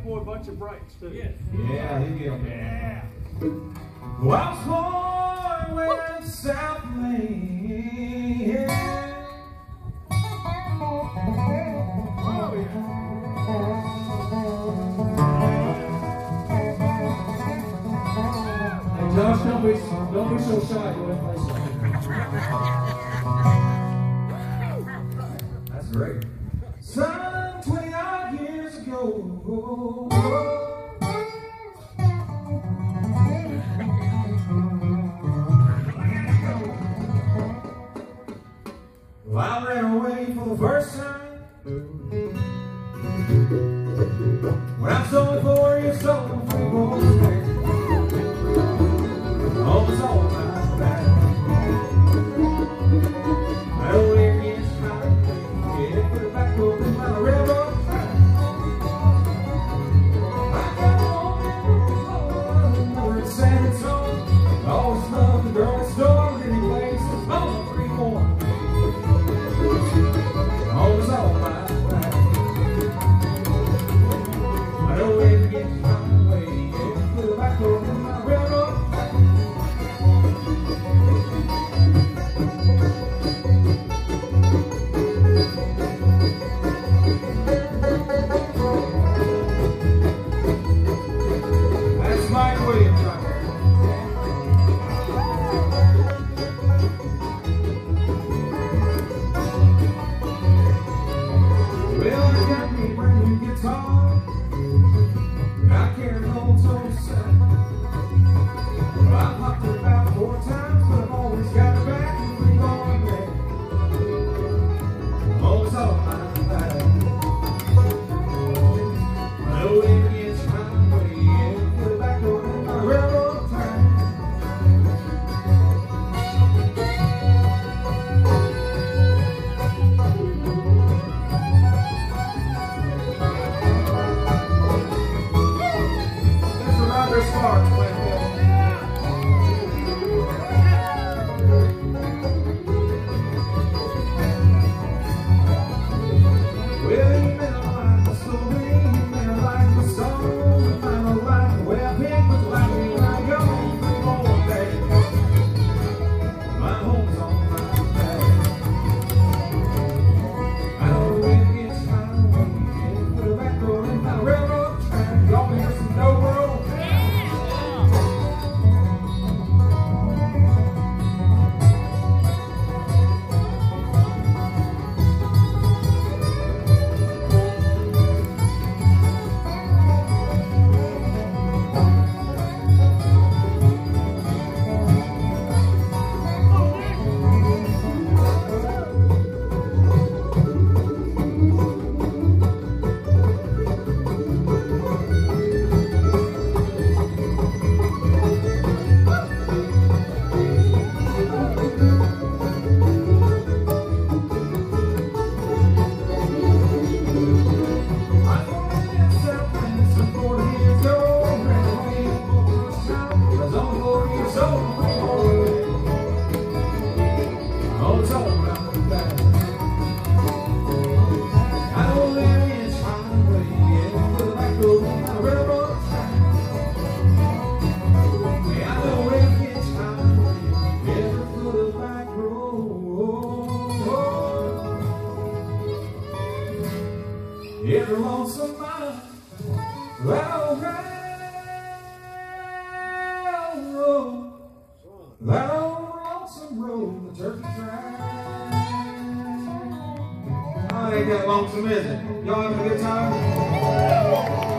for a bunch of breaks too. Yes. Yeah, he will. Yeah. Well, I was born where in South Maine. Oh yeah. Hey Josh, don't be so shy. You want to play something? That's great. Son, 20 odd years ago. Well, I ran away for the first time when I was only 4 years old. Home was all my back. I don't ever get time to get put it back over my railroad track. I got home in San Antonio. I always loved the girl next door. Any place is home for more. Home was all my back. I don't ever get time to get put it back over my railroad track. That's Mike Williams right there. Well, I got me a brand new guitar. I carry an old tone set. Well, I popped it about 4 times, but I've always got it back and we going back. Always all my back. I know it gets my way, and put it back over my railroad track. Mr. Robert Sparks playing fiddle. Well, you may not like the story, you may not like the song, you might not like the way I pick, but you like me when I go for a day. My home's on my back. I know it gets my way, and put it back over in my railroad track. Y'all hear some dough roll? Every lonesome mile, that old lonesome road, the turkey track. Oh, it ain't that lonesome, is it? Y'all having a good time?